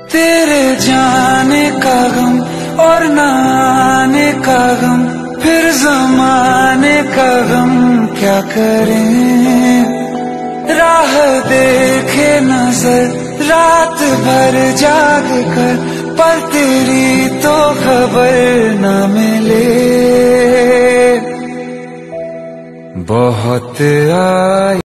तेरे जाने का गम और न आने का गम, फिर ज़माने का गम क्या करें। राह देखे नजर रात भर जाग कर, पर तेरी तो खबर न मिले। बहुत आई